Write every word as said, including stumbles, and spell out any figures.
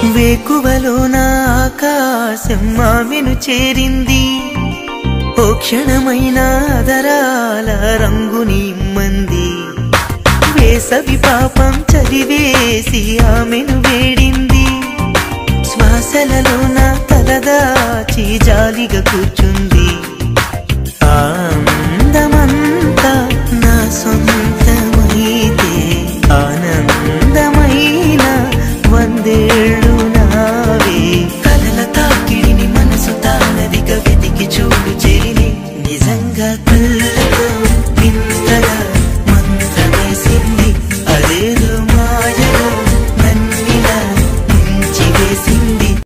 వేకువలో నా ఆకాశం ఆమెను చేరింది, ఓ క్షణమైన ఆదరాల రంగుని ఇమ్మంది. వేసవి పాపం చదివేసి ఆమెను వేడింది, శ్వాసలలో నా తలదాచి జాలిగా కూర్చుంది. ఆనందమంతా నా సొంతమైతే ఆనందమైన వందేళ్ళు నావే. కలల తాకిడిని మనసు తానదిగా వెతికి చూడు చెరిని, నిజంగా కళ్ళ